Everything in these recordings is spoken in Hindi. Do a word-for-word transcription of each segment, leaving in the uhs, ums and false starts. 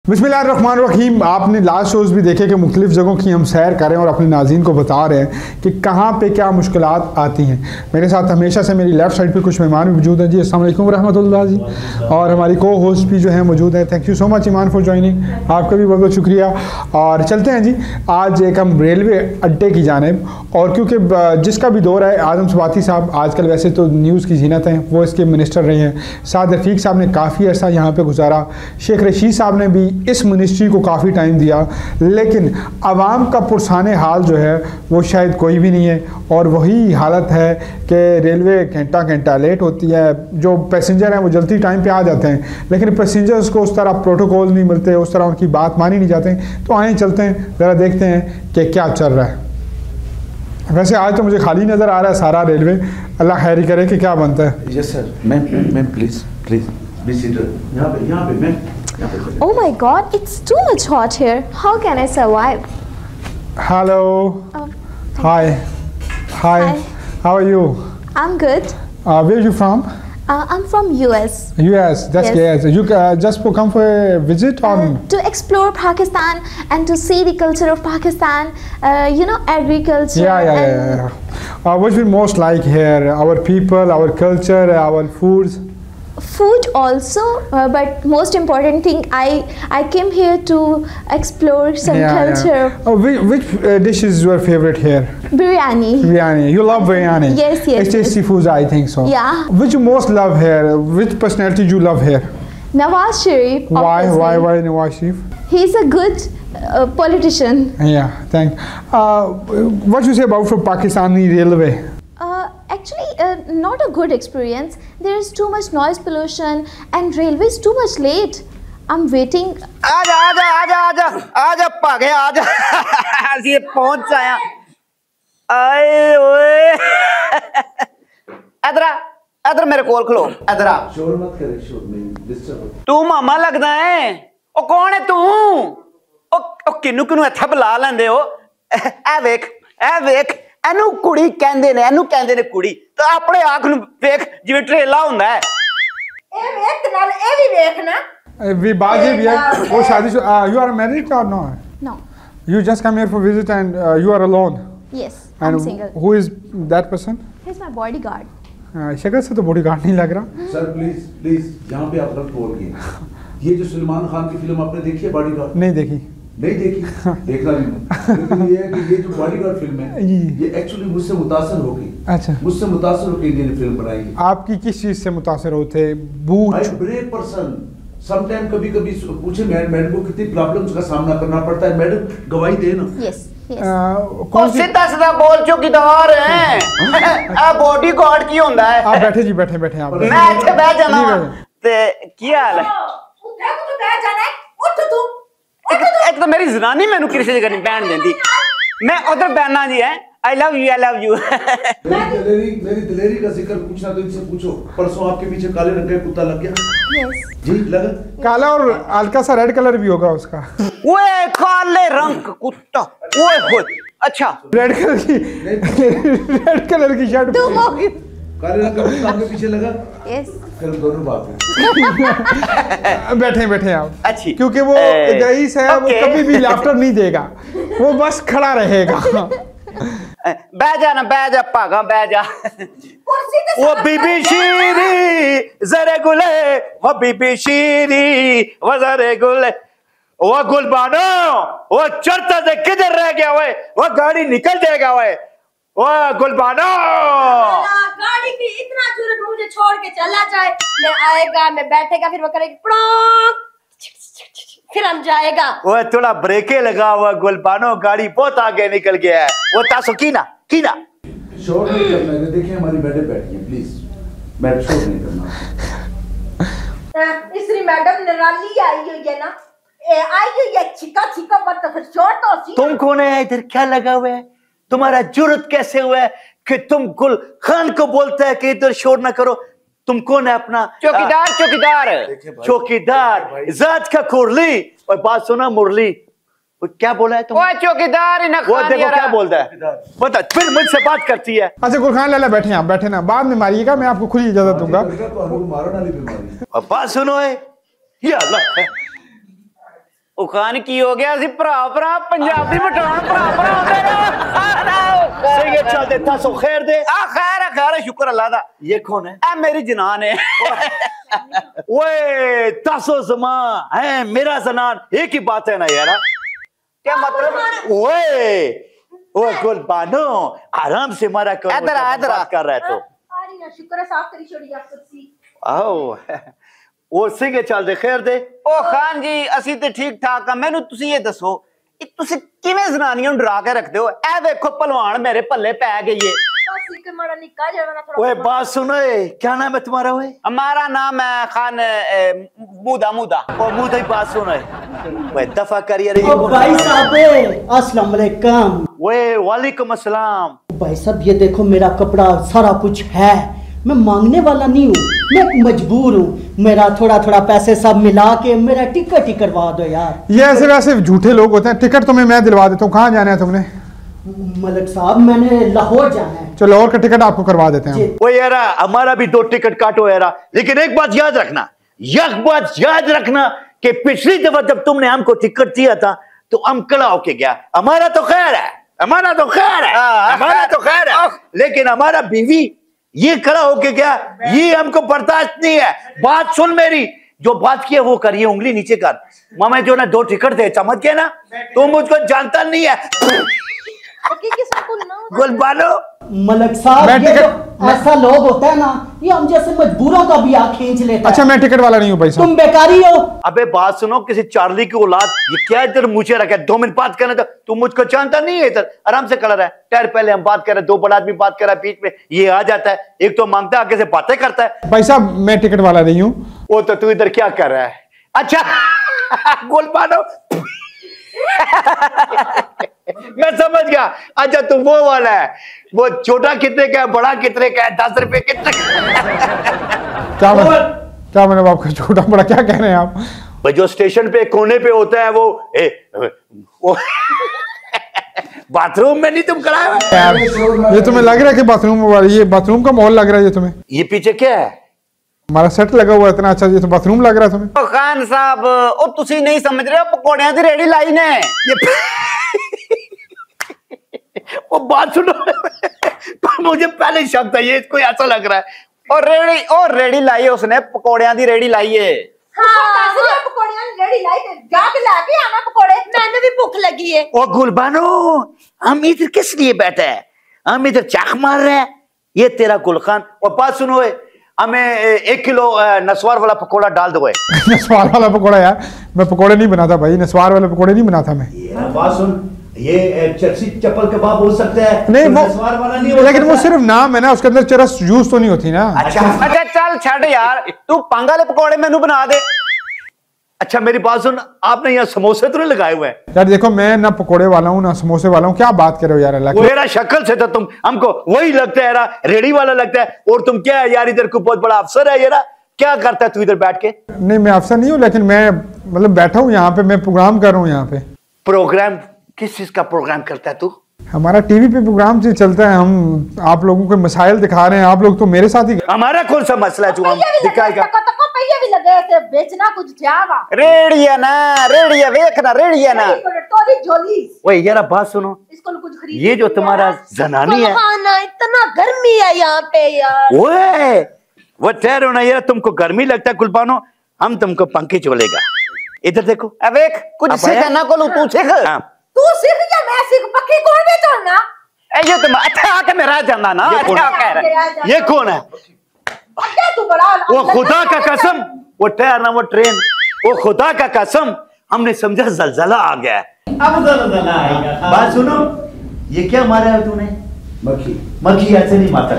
बिस्मिल्लाहिर्रहमानिर्रहीम। आपने लास्ट शोज़ भी देखे कि मुख्तलिफ़ जगहों की हम सैर करें और अपने नाज़रीन को बता रहे हैं कि कहाँ पे क्या मुश्किलात आती हैं। मेरे साथ हमेशा से मेरी लेफ़्ट साइड पे कुछ मेहमान भी मौजूद हैं जी। अस्सलाम वालेकुम रहमतुल्लाह जी। और हमारी को होस्ट भी जो है मौजूद है। Thank you so much Iman for joining, आपका भी बहुत बहुत शुक्रिया। और चलते हैं जी आज एक हम रेलवे अड्डे की जानिब, और क्योंकि जिसका भी दौर है, आज़म सवाती साहब आजकल वैसे तो न्यूज़ की जीनत हैं, वो इसके मिनिस्टर रहे हैं। साद रफ़ीक साहब ने काफ़ी अर्सा यहाँ पर गुजारा, शेख रशीद साहब ने भी इस मिनिस्ट्री को काफ़ी टाइम दिया, लेकिन आवाम का पुरसाने हाल जो है वो शायद कोई भी नहीं है। और वही हालत है कि रेलवे घंटा घंटा लेट होती है, जो पैसेंजर हैं वो जल्दी टाइम पे आ जाते हैं, लेकिन पैसेंजर्स को उस तरह प्रोटोकॉल नहीं मिलते, उस तरह उनकी बात मानी नहीं जाते। तो आए चलते हैं ज़रा देखते हैं कि क्या चल रहा है। वैसे आज तो मुझे खाली नज़र आ रहा है सारा रेलवे, अल्लाह खैरी करे कि क्या बनता है। Yes sir. Ma'am ma'am please please be seated. यहाँ पे यहाँ पे ma'am. Oh my god, it's too much hot here. How can I survive? Hello. Oh, Hi. Hi. Hi. How are you? I'm good. Uh, where are you from? Uh, I'm from U S. U S. That's Yes. good. You uh, just come for a visit or? Uh, to explore Pakistan and to see the culture of Pakistan, uh, you know, agriculture. Yeah, yeah, and yeah. yeah. Uh, what we most like here? Our people, our culture, our foods. Food also, uh, but most important thing, I I came here to explore some Yeah, culture. yeah. Oh, which which uh, dish is your favorite here? Biryani. Biryani. You love biryani? Yes, yes, It's tasty yes. foods, I think so. Yeah. Which you most love here? Which personality you love here? Nawaz Sharif. Why? obviously. Why? Why Nawaz Sharif? He's a good uh, politician. Yeah. Thank. Uh, what you say about for Pakistani railway? Uh, actually, uh, not a good experience. There is too much noise pollution and railway is too much late. I'm waiting. आजा आजा आजा आजा आजा भागे आजा ਅਸੀਂ ਪਹੁੰਚ ਆਇਆ ਆਏ ਓਏ ਇਧਰ ਆ ਇਧਰ ਮੇਰੇ ਕੋਲ ਖਲੋ ਇਧਰ ਆ शोर मत करे, शोर नहीं डिस्टर्ब। ਤੂੰ ਮਾਮਾ ਲੱਗਦਾ ਹੈ ਉਹ ਕੌਣ ਹੈ ਤੂੰ ਉਹ ਉਹ ਕਿਨੂੰ ਕਿਨੂੰ ਇੱਥੇ ਬੁਲਾ ਲੈਂਦੇ ਹੋ ਇਹ ਵੇਖ ਇਹ ਵੇਖ ਇਹਨੂੰ ਕੁੜੀ ਕਹਿੰਦੇ ਨੇ ਇਹਨੂੰ ਕਹਿੰਦੇ ਨੇ ਕੁੜੀ ਤਾਂ ਆਪਣੇ ਆਖ ਨੂੰ ਵੇਖ ਜਿਵੇਂ ਟਰੇਲਾ ਹੁੰਦਾ ਹੈ ਇਹ ਵੇਖ ਨਾਲ ਇਹ ਵੀ ਵੇਖ ਨਾ Uh, we बाजी भी है वो शादी uh, you are married or no? No. You just come here for visit and uh, you are alone. Yes, I'm And single. who is that person? He's my bodyguard. Uh, शक्ल से तो बॉडीगार्ड नहीं लग रहा। सर प्लीज प्लीज यहाँ पे आप गलत बोल गए। ये जो सलमान खान की फिल्म आपने देखी है बॉडीगार्ड? नहीं देखी। नहीं देखी? देखना नहीं। लेकिन ये है कि ये जो बॉडीगार्ड फिल्म है ये एक्चुअली मुझसे मुतासर हो गई। अच्छा। मुझसे मुतासर होकर इंडियन फिल्म बनाई है। आपकी किस चीज से मुतासर होते? बूझ। आई ब्रेव पर्सन। समटाइम कभी कभी पूछे मैडम को कितनी प्रॉब्लम्स का सामना करना पड़ता है, मैडम गवाही दे ना। Yes, yes. uh, ਉਹ कौन सी? ਸਿੱਧਾ ਸਿੱਧਾ ਬੋਲ ਚੌਕੀਦਾਰ ਹੈ ਆ ਬੋਡੀ ਗਾਰਡ ਕੀ ਹੁੰਦਾ ਹੈ आप बैठे जी, बैठे बैठे आप। ਮੈਂ ਇੱਥੇ ਬਹਿ ਜਾਣਾ नहीं, ਵਾਂ। बैठे। ਤੇ ਕੀ ਹਾਲ ਹੈ ਉੱਥੇ ਤੂੰ ਬਹਿ ਜਾਣਾ ਹੈ, ਉੱਠ ਤੂੰ ਇੱਕ ਇੱਕ ਤਾਂ ਮੇਰੀ ਜ਼ਨਾਨੀ ਮੈਨੂੰ ਕਿਸੇ ਜਗ੍ਹਾ ਨਹੀਂ ਬਹਿਣ ਦਿੰਦੀ, ਮੈਂ ਉਧਰ ਬਹਿਣਾ जी है। I love you I love you मेरी दिलेरी मेरी दिलेरी का जिक्र पूछना तो इनसे पूछो। परसों आपके पीछे काले रंग का कुत्ता लग गया Yes. जी, लगा? काला और हल्का सा रेड कलर भी होगा उसका। ओए काले रंग का कुत्ता ओए होए अच्छा रेड कलर की रेड कलर की शर्ट। Two more. काले रंग का कुत्ता आपके पीछे लगा? Yes. फिर दोनों बाप हैं। बैठे बैठे आप। अच्छी क्योंकि वो ए, रईस है, वो ओके। कभी भी लाफ्टर नहीं देगा, वो बस खड़ा रहेगा। बह जा ना बह जा भागा बह जा ਕੁਰਸੀ ਤੇ वो बीबी शीरी जरे गुले वो बीबी शीरी वो जरे गुले वो गुलबानो वो चढ़ता से किधर रह गया वो वो गाड़ी निकल जाएगा वो वो गुलबानो गाड़ी की इतना जरूरत मुझे छोड़ के चला जाए, मैं आएगा मैं बैठेगा फिर वो करेगी प्रोंग, फिर हम जाएगा। वो थोड़ा ब्रेके लगा हुआ गुलबानो गाड़ी बहुत आगे निकल गया है वो तासो की ना की ना शोर नहीं करना है। देखिए हमारी मैडम बैठी है, प्लीज मैडम शोर नहीं करना। इसरी मैडम निराली आई हुई है ना, ए, आई हुई है छिका छिका पर तो फिर शोर तो सी। तुम कौन है इधर क्या लगा हुआ है, तुम्हारा जुर्रत कैसे हुआ है कि तुम गुल खान को बोलता है कि इधर शोर ना करो, तुम कौन है अपना चौकीदार चौकीदार चौकीदार जात का कुरली। और बात सुना मुरली वो क्या बोला है तुम? वो चौकीदार वो देखो क्या बोलता है, बता फिर मुझसे बात करती है। अच्छा गुलखान लाला बैठे आप, बैठे ना, बाद में मारिएगा, मैं आपको खुली इजाजत दूंगा। तो मारने वाली बीमारी। अब बात सुनो है ये अल्लाह है ਉਹ ਖਾਨ ਕੀ ਹੋ ਗਿਆ ਸੀ ਭਰਾ ਭਰਾ ਪੰਜਾਬੀ ਮਟਾਉਣ ਭਰਾ ਭਰਾ ਹੁੰਦੇ ਨੇ ਸਹੀ ਚੱਲਦੇ ਤਾਸੋ ਖੈਰ ਦੇ ਆ ਖੈਰ ਹੈ ਖੈਰ ਸ਼ੁਕਰ ਅੱਲਾ ਦਾ ਇਹ ਕੌਣ ਹੈ ਇਹ ਮੇਰੀ ਜਨਾਨ है ओए तासो जमा है मेरा जनान एक ही बात है ना यार क्या मतलब ओए ओए गुलबानो आराम से मारा करो इधर इधर कर रहा है तो आ रही ना शुक्र है साफ करी छोड़ी आप कुर्सी आओ ਉਹ ਸਿੰਘੇ ਚੱਲਦੇ ਖੈਰ ਦੇ ਉਹ ਖਾਨ ਜੀ ਅਸੀਂ ਤੇ ਠੀਕ ਠਾਕ ਆ ਮੈਨੂੰ ਤੁਸੀਂ ਇਹ ਦੱਸੋ ਇਹ ਤੁਸੀਂ ਕਿਵੇਂ ਜ਼ਨਾਨੀਆਂ ਨੂੰ ਡਰਾ ਕੇ ਰੱਖਦੇ ਹੋ ਇਹ ਵੇਖੋ ਪਹਿਲਵਾਨ ਮੇਰੇ ਪੱਲੇ ਪੈ ਗਈ ਏ बस एक हमारा निकाह जवाना थोड़ा ओए बात सुनो क्या नाम है तुम्हारा ओए हमारा नाम है खान मूदा मूदा ओ मूदा ही बात सुनो ओए दफा करिए रे भाई साहब अस्सलाम वालेकुम ओए वालेकुम अस्सलाम भाई साहब ये देखो मेरा कपड़ा सारा कुछ है मैं मांगने वाला नहीं हूँ मैं मजबूर हूँ मेरा थोड़ा थोड़ा पैसे सब मिला के मेरा टिकट ही करवा दो यार ये ऐसे वैसे झूठे लोग होते हैं। टिकट तुम्हें मैं दिलवा देता हूँ। कहाँ जाना है तुमने? मलिक साहब मैंने लाहौर जाना है। चलो लाहौर का टिकट आपको करवा देते हैं। ओए यार हमारा भी दो टिकट काटो यार लेकिन एक बात याद रखना एक बात याद रखना कि पिछली दफा जब तुमने हमको टिकट दिया था तो हम कड़ा होके गया हमारा तो खैर है हमारा तो खैर है हमारा तो खैर है लेकिन हमारा बीवी ये खड़ा होके गया ये हमको बर्दाश्त नहीं है। बात सुन मेरी जो बात की है वो करिए उंगली नीचे कर मामा जो ना दो टिकट थे समझ गए ना तुम मुझको जानता नहीं है गुलबानो मलिक साहब ये तो ऐसा लोग होता है ना ये हम जैसे मजबूरों का भी आँख खींच लेता है। अच्छा मैं टिकट वाला नहीं हूँ भाई साहब। तुम बेकारी हो। अबे बात सुनो किसी चार्ली की औलाद ये क्या इधर मुझे रखा है दो मिनट बात करना था तुम मुझको जानता नहीं है इधर आराम से खड़ा रहा है टायर पहले हम बात कर रहे हैं दो बड़ा आदमी बात कर रहा है बीच में ये आ जाता है एक तो मांगता है आगे से बातें करता है। भाई साहब मैं टिकट वाला नहीं हूँ। वो तो तू इधर क्या कर रहा है अच्छा गुलबानो मैं समझ गया अच्छा तू वो वाला है वो छोटा कितने का है बड़ा कितने का है दस रुपए कितने क्या मैं क्या मैंने आपका छोटा बड़ा क्या कह रहे हैं आप? भाई जो स्टेशन पे कोने पे होता है वो ए, वो बाथरूम में नहीं तुम खड़ा है यार ये तुम्हें लग रहा है कि बाथरूम वाला ये बाथरूम का माहौल लग रहा है ये तुम्हें? ये पीछे क्या है हमारा सेट लगा हुआ है इतना अच्छा ये तो बाथरूम लग रहा है तुम्हें? खान साहब ओ तुसी नहीं समझ रहे हो पकौड़ियां दी रेडी लाई ने ये वो बात सुनो मुझे पहले शक था ये कोई ऐसा लग रहा है और रेडी और रेडी लाई है उसने पकौड़ियां दी रेडी लाई है। हाँ पकौड़ियां रेडी लाई थे जाके लाके आना पकौड़े मैंने भी भूख लगी है। ओ गुलबानो हम इधर किस लिए बैठे हैं हम इधर चाक मार रहे हैं ये तेरा गुलखान और बात सुनो हमें एक किलो नसवार वाला पकोड़ा डाल दो नसवार वाला पकोड़ा यार मैं पकोड़े नहीं बनाता भाई नसवार वाले पकोड़े नहीं बनाता मैं। बात सुन ये चरसी चप्पल कबाब हो सकता है नहीं वो नसवार वाला नहीं हो लेकिन वो सिर्फ नाम है ना उसके अंदर चरस यूज तो नहीं होती ना। अच्छा अच्छा चल छड़ यार तू पांगा ले पकोड़े मेनू बना दे। अच्छा मेरी बात सुन आपने यहाँ समोसे तो नहीं लगाए हुए हैं यार देखो मैं ना पकोड़े वाला हूँ ना समोसे वाला हूँ क्या बात कर रहे हो यार अल्लाह मेरा शक्ल से तो तुम हमको वही लगता है रेडी वाला लगता है और तुम क्या है यार इधर को बहुत बड़ा अफसर है यार क्या करता है तू इधर बैठ के? नहीं मैं अफसर नहीं हूँ लेकिन मैं मतलब बैठा हूँ यहाँ पे मैं प्रोग्राम कर रहा हूँ यहाँ पे। प्रोग्राम किस चीज का प्रोग्राम करता है तू? हमारा टीवी पे प्रोग्राम चलता है हम आप लोगों को मसाइल दिखा रहे हैं आप लोग तो मेरे साथ ही। हमारा कौन सा मसला है जो हम दिखाएगा? भी लगे थे बेचना कुछ जावा रेडिया ना रेडिया देखना रेडिया ना तोरी झोली ओए यार बात सुनो इसको कुछ खरीद ये जो तुम्हारा जनानी है खाना इतना गर्मी है यहाँ पे यार ओए वो ठहरो ना यार तुमको गर्मी लगता है गुलबानो हम तुमको पंखे चोलेगा इधर देखो अब एक कुछ सीखना को तू सीख तू सीख या मैं सीख पक्की कौन भी चलना ये तुम अच्छा आके मेरा जाना ना अच्छा कह रहा ये कौन है तू बड़ा वो खुदा का कसम वो ठहरना वो ट्रेन वो खुदा का कसम हमने समझा जलजला आ गया अब जलजला आएगा। बात सुनो ये क्या मारा है तूने? मक्खी मक्खी ऐसे नहीं मारता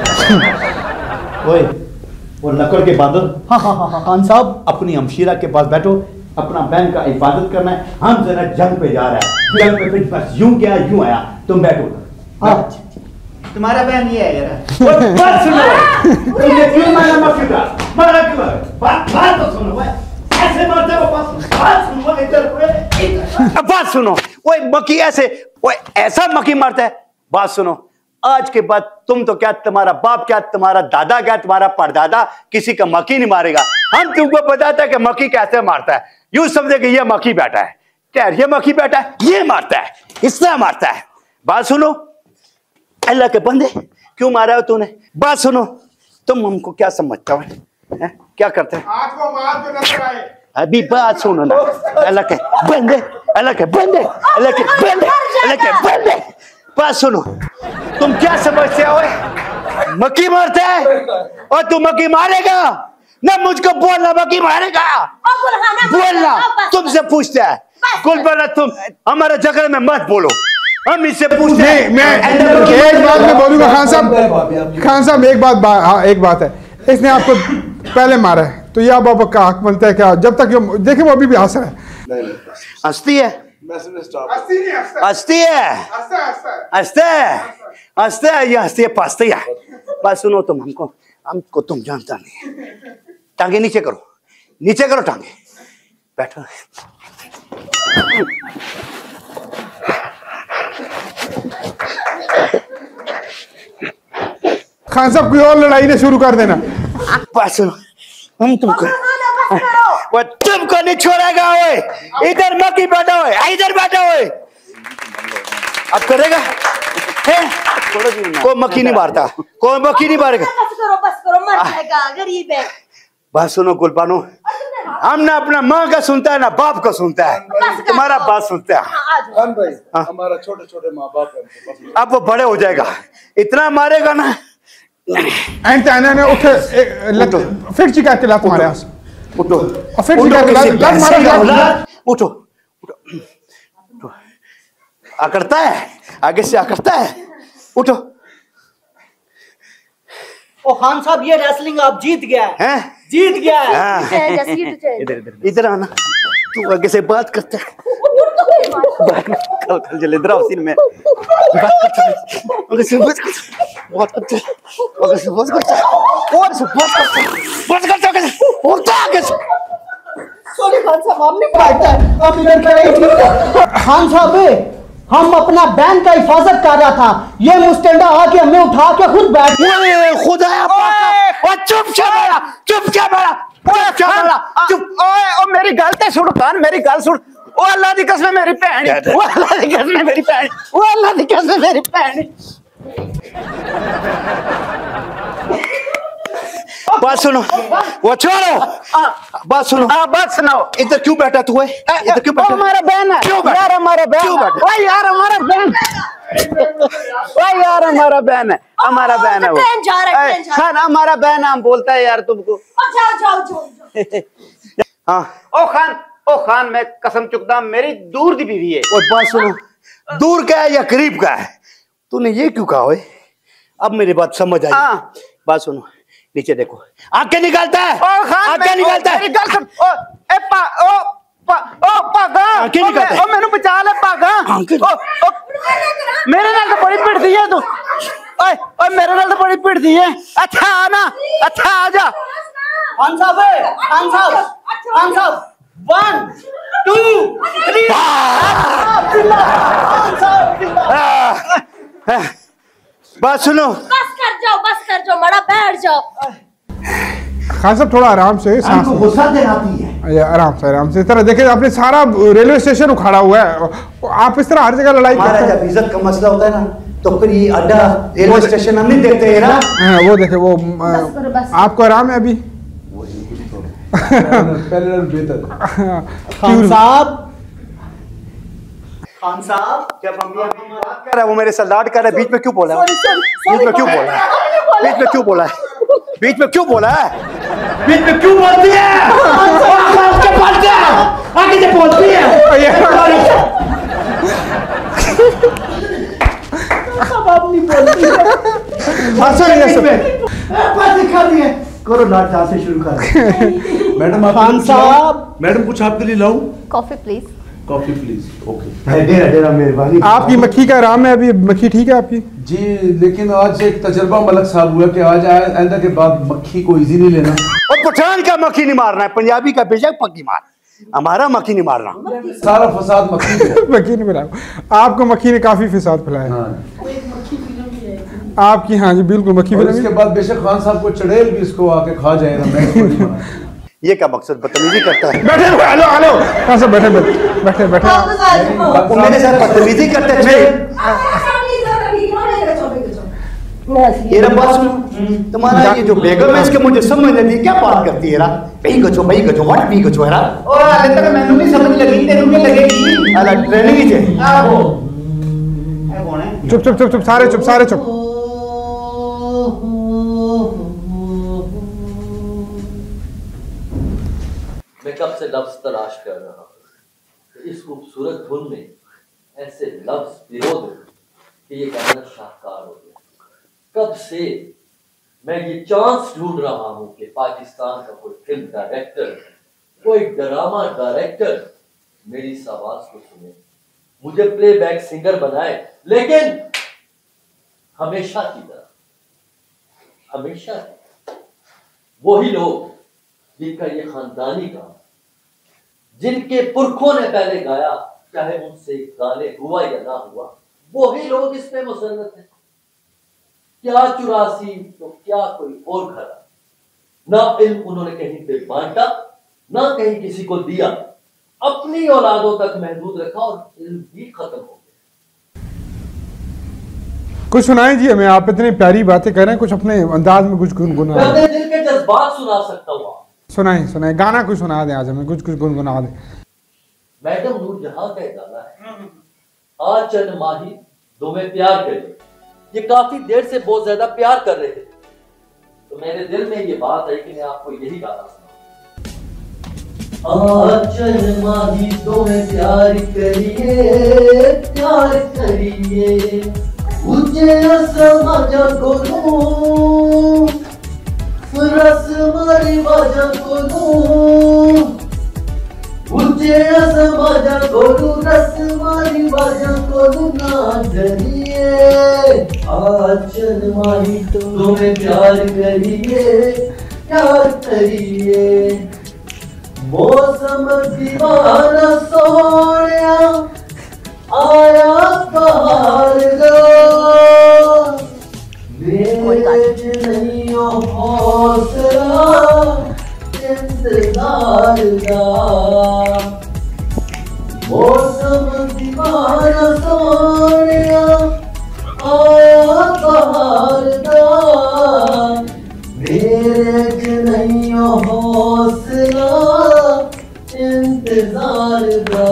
बेटा ओए वो लकड़ के बादल हाँ हाँ हाँ खान साहब अपनी हमशीरा के पास बैठो अपना बहन का हिफाजत करना है हम जरा जंग पे जा रहा है जंग पे फिर बस यूं गया यूं आया तुम बैठो हाँ तुम्हारा बहन ये है यार बात सुनो तुमने क्यों मारा मक्खी का मारा क्यों बात बात तो सुनो ऐसे मारते हो बस बात सुनो इधर बात सुनो ओए मक्खी ऐसे ओए ऐसा मक्खी मारता है बात सुनो आज के बाद तुम तो क्या तुम्हारा बाप क्या तुम्हारा दादा क्या तुम्हारा परदादा किसी का मक्खी नहीं मारेगा हम तुमको बताता है कि मक्खी कैसे मारता है यूं समझे कि ये मक्खी बैठा है, खैर ये मक्खी बैठा है, ये मारता है, इससे मारता है। बात सुनो, अल्लाह के बंदे क्यों मारा हो तूने? बात सुनो, तुम हमको क्या समझता हो, क्या करते हैं? आज को मार के नजर आए। अभी बात सुनो ना, अल्लाह के बंदे, अल्लाह के बंदे, अल्लाह के बंदे, अल्लाह के बंदे, बात सुनो, तुम क्या समझते हो? मक्खी मारता है और तू मक्खी मारेगा ना? मुझको बोलना मक्खी मारेगा, बोलना, तुमसे पूछता है। गुलबना तुम हमारे झगड़े में मत बोलो, हम इससे पूछते हैं। मैं एक बात मैं बोलूंगा खान साहब, खान साहब एक बात बा, हाँ एक बात है, इसने आपको पहले मारा है तो ये आप आपका हक बनता है क्या? जब तक ये देखिए वो अभी भी हंस रहा है। हंसती है, हंसती है, हंसते है, हंसते है, ये हंसती है, पासती है। बात सुनो, तुम हमको हमको तुम जानता नहीं। टांगे नीचे करो, नीचे करो टांगे, बैठो। खान साहब कोई और लड़ाई ने शुरू कर देना। बात सुनो, हम तुमको वो तुमको नहीं छोड़ेगा। ओए इधर मक्खी बैठा हुए, इधर बैठा हुए, अब करेगा कोई मक्खी नहीं मारता, कोई मक्खी नहीं मारेगा। बस करो बस करो, मर जाएगा, गरीब है। बात सुनो गुलबानो, हम ना अपना माँ का सुनता है ना बाप का सुनता है, तुम्हारा बात सुनता है। भाई हमारा छोटे छोटे माँ बाप है, अब वो बड़े हो जाएगा, इतना मारेगा ना। एंड ताने ने उठे फिर चिका के लात मारे, उठो और फिर चिका के लात मारा, उठो उठो, अकड़ता है, आगे से अकड़ता है, उठो। ओ खान साहब ये रेसलिंग आप जीत गया है, जीत गया है। इधर इधर इधर आना, तू आगे से बात करता है, कल कल जल इधर आओ, सीन में बात करता है, आगे से बात करता है, बात करता है, आगे से बात करता है, और से बात करता है, बात करता है, आगे से उठता है, आगे से। सॉरी खान साहब, हम नहीं पाते हैं, आप इधर खड़े। खान साहब हम अपना बैंक का हिफाजत कर रहा था, ये मुस्टंडा आके हमें उठा के खुद बैठ गया। खुदा चुप चाबड़ा, चुप चाबड़ा, चुप चाबड़ा, चुप। ओए ओ मेरी गल ते सुन कान, मेरी गल सुन। ओ अल्लाह दी कसम मेरी भैन, ओ अल्लाह दी कसम मेरी भैन, ओ अल्लाह दी कसम मेरी भैन। बात सुनो, वो छोड़ो, बात सुनो, हाँ बात सुनाओ। इधर क्यों बैठा तू है? इधर क्यों बैठा? हमारा बहन है, क्यों बैठा? यार हमारा बहन, क्यों बैठा? ओए यार हमारा बहन, ओए यार हमारा बहन है, हमारा बहन है वो। खान हमारा बहन हम बोलता है यार तुमको। जाओ जाओ जाओ। हाँ ओ खान, ओ खान मैं कसम चुकता मेरी दूर दी बीवी है। और बात सुनो, दूर का है या करीब का है? तूने ये क्यों कहा है? अब मेरी बात समझ आई। हाँ बात सुनो, नीचे देखो, आंखें निकालता है, आंखें निकालता है। ओ ए पा ओ पा ओ पागा, आंखें निकालता है। ओ मैंने बचा ले पागा। ओ ओ मेरे नाल तो बड़ी पिट दी है तू। ओए ओए मेरे नाल तो बड़ी पिट दी है। अच्छा आना, अच्छा आजा। खान साहब, खान साहब, खान साहब, वन टू थ्री। बात सुनो, बस कर जाओ, बस कर जाओ, मड़ा बैठ जाओ। खान साहब थोड़ा आराम से, सांस गुस्सा दिलाती है। आराम से, आराम से। इस तरह देखिए आपने सारा रेलवे स्टेशन उखाड़ा हुआ है, आप इस तरह हर जगह लड़ाई करते हैं। जब इज्जत का मसला होता है ना तो फिर ये अड्डा रेलवे स्टेशन हम नहीं देखते हैं ना। हाँ वो देखे, वो आपको आराम है अभी? पहले बेहतर। खान साहब, खान साहब, जब हम बात कर रहे हैं वो मेरे से लाड कर रहे हैं, बीच में क्यों बोला है? बीच में क्यों बोला है? बीच में क्यों बोला है? बीच में क्यों बोला है? बीच में क्यों बोलती है? आगे बोलती है, आगे से बोलती है। अब नहीं बोलती है। करो लाड जहाँ से शुरू कर। मैडम आप खान साहब, मैडम कुछ आपके लिए लाऊं? Coffee please. Coffee please. Okay. डेरा डेरा मेहरबानी। आपकी मक्खी का आराम है अभी? मक्खी ठीक है आपकी? जी, लेकिन आज एक तजर्बा मलक साहब हुआ कि आज आइंदा के बाद मक्खी को इजी नहीं लेना। और पठान का मक्खी नहीं मारना है, पंजाबी का बेशक पक्की मार, हमारा मक्खी नहीं मारना। सारा फसाद मक्खी को। मक्खी ने फैलाया, आपको मक्खी ने काफी फसाद फैलाया। आपकी, हाँ जी बिल्कुल मक्खी। और इसके बाद बेशक खान साहब को चड़ेल भी इसको आके खा जाएगा। ये क्या मकसद बदतमीजी करता है? बैठे हेलो हेलो कहाँ से बैठे बैठे बैठे वो मेरे साथ बदतमीजी करते थे। ये बात सुनो, तुम्हारा ये जो बेगम है इसके मुझे समझ नहीं आती क्या बात करती है रा? भाई गजो भाई गजो व्हाट भी गजो है रा? और हाले तक मैंने नहीं समझ लगी, तेरे को लगेगी अला ट्रेनिंग ही है। आहो ए कौन है? चुप चुप चुप चुप सारे चुप सारे चुप। मैं कब से लफ्ज तलाश कर रहा हूँ, इस खूबसूरत धुन में ऐसे लफ्ज पिरो दो कि ये गाना शाहकार हो गया। कब से मैं ये चांस ढूंढ रहा हूँ कि पाकिस्तान का कोई फिल्म डायरेक्टर, कोई ड्रामा डायरेक्टर मेरी इस आवाज को सुने, मुझे प्लेबैक सिंगर बनाए, लेकिन हमेशा की तरह हमेशा वही लोग जिनका ये खानदानी काम, जिनके पुरखों ने पहले गाया, चाहे उनसे गाने हुआ या ना हुआ, वही लोग इस पे मुसल्लत हैं। क्या चुरासी तो क्या कोई और खरा, ना इल्म उन्होंने कहीं पे बांटा, ना कहीं किसी को दिया, अपनी औलादों तक महदूद रखा और इल्म भी खत्म हो गया। कुछ सुनाएं जी हमें, आप इतनी प्यारी बातें कर रहे हैं, कुछ अपने अंदाज में कुछ गुनगुना मैं अपने दिल के जज्बात सुना सकता हूँ। सुनाएं सुनाएं, गाना कुछ सुना दें आज हमें, कुछ कुछ गुनगुना दें। मैडम नूर जहां का गाना है, आज चंद माही दो में प्यार करे, ये काफी देर से बहुत ज्यादा प्यार कर रहे थे, तो मेरे दिल में ये बात आई कि मैं आपको यही गाना सुनाऊं। आज चंद माही दो में प्यार करिए, प्यार करिए, ऊंचे आसमां को लूं, रस मारी बाजा को लूं, ऊंचे आसमां को लूं, रस मारी बाजा को लूं, ना डरिए, आज चल माही तुम्हें प्यार करिए, प्यार करिए, मौसम दीवाना सोनिया आया बहार गा, मेरे नहीं हौसला इंतजार का, मौसम दीवाना सोनिया आया बहार का, मेरे नहीं हौसला इंतजार का,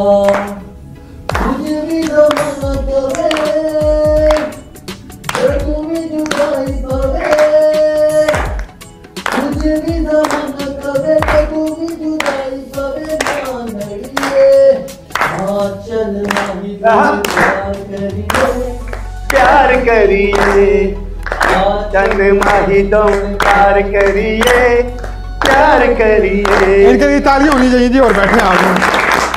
मुझे भी ज़माना करे, तुम्हें जुदाई पवे, मुझे भी ज़माना करे, तुम्हें जुदाई पवे, ना लड़िए, हाँ चल माही प्यार करिए, प्यार करिए, चंद माही तुम प्यार करिए, प्यार करिए। इनके लिए ताली होनी चाहिए जी, और बैठे आप।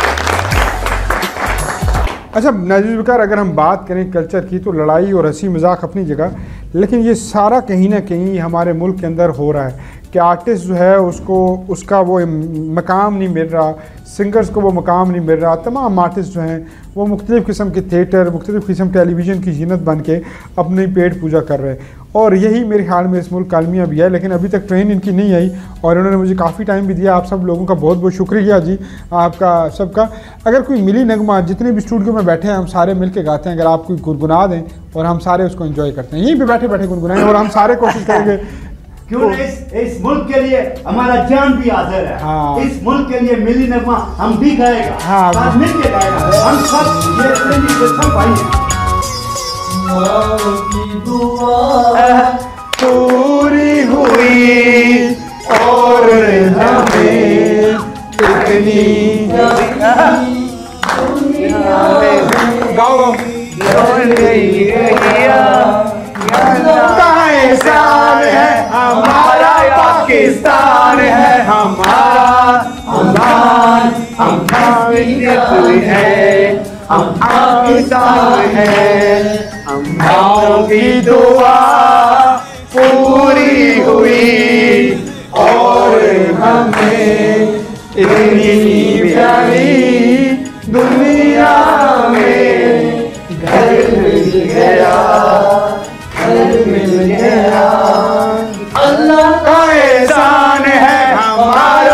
अच्छा नाज़िर ज़ुल्फ़िकार, अगर हम बात करें कल्चर की तो लड़ाई और हंसी मजाक अपनी जगह, लेकिन ये सारा कहीं ना कहीं हमारे मुल्क के अंदर हो रहा है कि आर्टिस्ट जो है उसको उसका वो मकाम नहीं मिल रहा, सिंगर्स को वो मकाम नहीं मिल रहा। तमाम आर्टिस्ट जो हैं वो मुख्तलिफ़ किस्म के थिएटर, मुख्तलिफ़ किस्म टेलीविज़न की जीनत बन के अपनी पेट पूजा कर रहे हैं, और यही मेरे ख्याल में इस मुल्क का अलमिया भी है। लेकिन अभी तक ट्रेन इनकी नहीं आई और इन्होंने मुझे काफ़ी टाइम भी दिया। आप सब लोगों का बहुत बहुत शुक्रिया जी, आपका सबका। अगर कोई मिली नगमा, जितने भी स्टूडियो में बैठे हैं हम सारे मिल के गाते हैं, अगर आप कोई गुनगुना दें और हम सारे उसको एंजॉय करते हैं, यहीं पे बैठे बैठे गुनगुनाएं, और हम सारे कोशिश करेंगे। क्यों इस इस मुल्क के लिए हमारा जान भी हाजिर है। हाँ। इस मुल्क के लिए मिली नगमा हम भी गाएगा, हाँ। साथ मिल के गाएगा, हम सब ये प्रेमी के सब भाई हैं। माँ की दुआ पूरी हुई और हमें इतनी गाओ का एहसान है हमारा, पाकिस्तान है हमारा, हम है, हम पाकिस्तान है, हम की दुआ पूरी हुई और हमें इतनी प्यारी दुनिया में घर मिल गया, घर मिल गया। अल्लाह का एहसान है हमारा,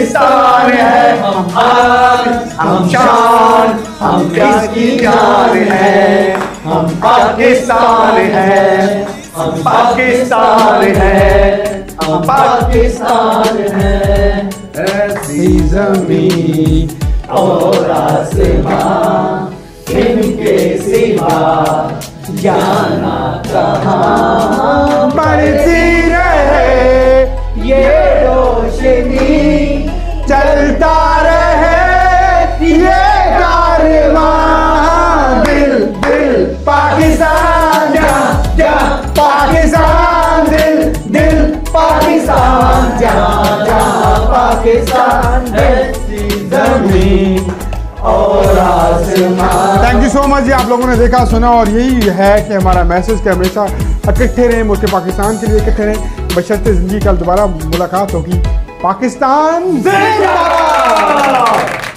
पाकिस्तान है, हम आन, हम शान, हम प्यार की जान है, हम पाकिस्तान है, हम पाकिस्तान है, हम पाकिस्तान है। ऐसी ज़मीन और आसमां इनके सिवा जाना कहाँ, बढ़ती रहे ये रोशनी, चलता रहे ये कारवां, दिल दिल पाकिस्तान, जा जा पाकिस्तान, दिल दिल पाकिस्तान, जा जा पाकिस्तान, ऐसी ज़मीन और आसमान। Thank you so much ji, आप लोगों ने देखा सुना और यही है कि हमारा मैसेज कि हमेशा इकट्ठे रहें, मुल्क पाकिस्तान के लिए इकट्ठे रहें, बशर्ते ज़िंदगी कल दोबारा मुलाकात होगी। पाकिस्तान जिंदाबाद।